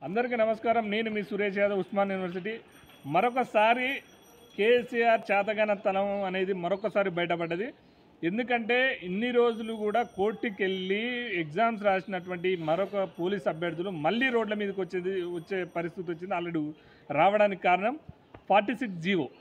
అందరికీ నమస్కారం. నేను మీ సురేష్ యాదవ్, ఉస్మాన్ యూనివర్సిటీ. మరొకసారి కేసీఆర్ చేతగానితనం అనేది మరొకసారి బయటపడ్డది. ఎందుకంటే ఇన్ని రోజులు కూడా కోర్టుకెళ్ళి ఎగ్జామ్స్ రాసినటువంటి మరొక పోలీస్ అభ్యర్థులు మళ్ళీ రోడ్ల మీదకి వచ్చే పరిస్థితి వచ్చింది. ఆల్రెడీ రావడానికి కారణం 46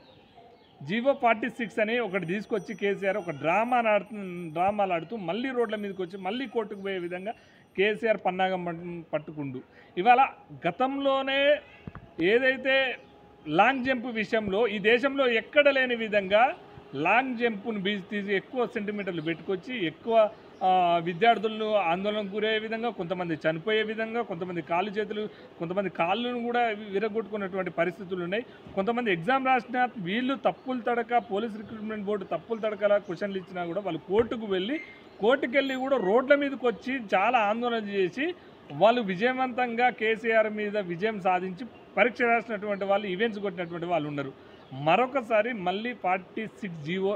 జీవో 46 అని ఒకటి తీసుకొచ్చి కేసీఆర్ ఒక డ్రామాలు ఆడుతూ మళ్ళీ రోడ్ల మీదకి వచ్చి మళ్ళీ కోర్టుకు పోయే విధంగా కేసీఆర్ పన్నాగం పట్టుకుండు. ఇవాళ గతంలోనే ఏదైతే లాంగ్ జంప్ విషయంలో ఈ దేశంలో ఎక్కడ లేని విధంగా లాంగ్ జంప్ను తీసి ఎక్కువ సెంటీమీటర్లు పెట్టుకొచ్చి ఎక్కువ విద్యార్థులను ఆందోళనకు గురయ్యే విధంగా, కొంతమంది చనిపోయే విధంగా, కొంతమంది కొంతమంది కాళ్ళను కూడా విరగొట్టుకున్నటువంటి పరిస్థితులు ఉన్నాయి. కొంతమంది ఎగ్జామ్ రాసిన వీళ్ళు తప్పులు తడక పోలీస్ రిక్రూట్మెంట్ బోర్డు తప్పులు తడకలా క్వశ్చన్లు ఇచ్చినా కూడా వాళ్ళు కోర్టుకెళ్ళి కూడా రోడ్ల మీదకి వచ్చి చాలా ఆందోళన చేసి వాళ్ళు విజయవంతంగా కేసీఆర్ మీద విజయం సాధించి పరీక్ష రాసినటువంటి వాళ్ళు, ఈవెంట్స్ కొట్టినటువంటి వాళ్ళు ఉన్నారు. మరొకసారి మళ్ళీ 46 జీవో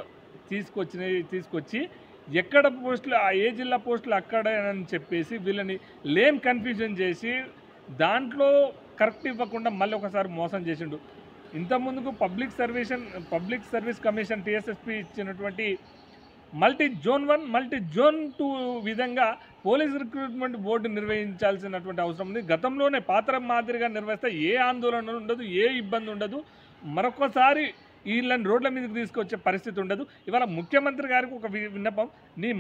తీసుకొచ్చి ఎక్కడ పోస్టులు ఏ జిల్లా పోస్టులు అక్కడని చెప్పేసి వీళ్ళని కన్ఫ్యూజన్ చేసి దాంట్లో కరెక్ట్ ఇవ్వకుండా మళ్ళీ ఒకసారి మోసం చేసిండు. ఇంతకుముందుకు పబ్లిక్ సర్వీస్ కమిషన్ TSSP ఇచ్చినటువంటి మల్టీ జోన్ 1, మల్టీ జోన్ 2 విధంగా పోలీస్ రిక్రూట్మెంట్ బోర్డు నిర్వహించాల్సినటువంటి అవసరం ఉంది. గతంలోనే పాత్ర మాదిరిగా నిర్వహిస్తే ఏ ఆందోళన ఉండదు, ఏ ఇబ్బంది ఉండదు, మరొకసారి వీళ్ళని రోడ్ల మీదకి తీసుకొచ్చే పరిస్థితి ఉండదు. ఇవాళ ముఖ్యమంత్రి గారికి ఒక విన్నపం, నీ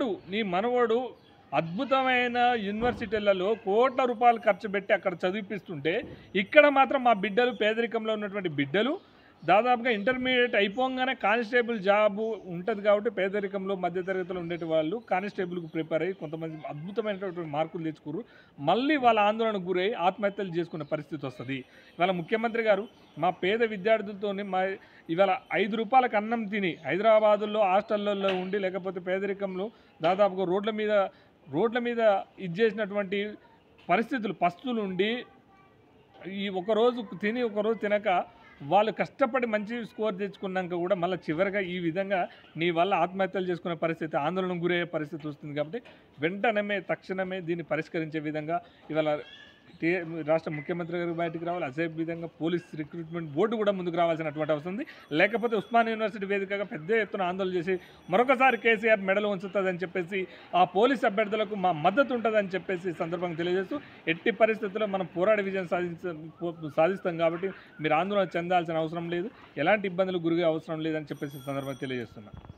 మనవడు అద్భుతమైన యూనివర్సిటీలలో కోట్ల రూపాయలు ఖర్చు పెట్టి అక్కడ చదివిపిస్తుంటే ఇక్కడ మాత్రం మా బిడ్డలు, పేదరికంలో ఉన్నటువంటి బిడ్డలు దాదాపుగా ఇంటర్మీడియట్ అయిపోగానే కానిస్టేబుల్ జాబు ఉంటుంది కాబట్టి పేదరికంలో మధ్యతరగతిలో ఉండే వాళ్ళు కానిస్టేబుల్కి ప్రిపేర్ అయ్యి కొంతమంది అద్భుతమైనటువంటి మార్కులు తెచ్చుకోరు, మళ్ళీ వాళ్ళ ఆందోళనకు గురై ఆత్మహత్యలు చేసుకునే పరిస్థితి వస్తుంది. ఇవాళ ముఖ్యమంత్రి గారు మా పేద విద్యార్థులతో ఇవాళ 5 రూపాయలకు అన్నం తిని హైదరాబాదులో హాస్టళ్లలో ఉండి లేకపోతే పేదరికంలో దాదాపుగా రోడ్ల మీద చేసినటువంటి పరిస్థితులు, పస్తులు ఉండి ఈ ఒకరోజు తిని ఒకరోజు తినక వాళ్ళు కష్టపడి మంచి స్కోర్ తెచ్చుకున్నాక కూడా మళ్ళీ చివరిగా ఈ విధంగా నీ వల్ల ఆత్మహత్యలు చేసుకునే పరిస్థితి, ఆందోళన గురయ్యే పరిస్థితి వస్తుంది. కాబట్టి తక్షణమే దీన్ని పరిష్కరించే విధంగా ఇవాళ రాష్ట్ర ముఖ్యమంత్రి గారు బయటకు రావాలి. అదే విధంగా పోలీస్ రిక్రూట్మెంట్ బోర్డు కూడా ముందుకు రావాల్సినటువంటి అవసరం ఉంది. లేకపోతే ఉస్మాన్ యూనివర్సిటీ వేదికగా పెద్ద ఎత్తున ఆందోళన చేసి మరొకసారి కేసీఆర్ మెడలు ఉంచుతుందని చెప్పేసి ఆ పోలీస్ అభ్యర్థులకు మా మద్దతు ఉంటుందని చెప్పేసి సందర్భంగా తెలియజేస్తూ ఎట్టి పరిస్థితుల్లో మనం పోరాడి విజయం సాధిస్తాం కాబట్టి మీరు ఆందోళన చెందాల్సిన అవసరం లేదు, ఎలాంటి ఇబ్బందులు గురిగే అవసరం లేదని చెప్పేసి సందర్భంగా తెలియజేస్తున్నాం.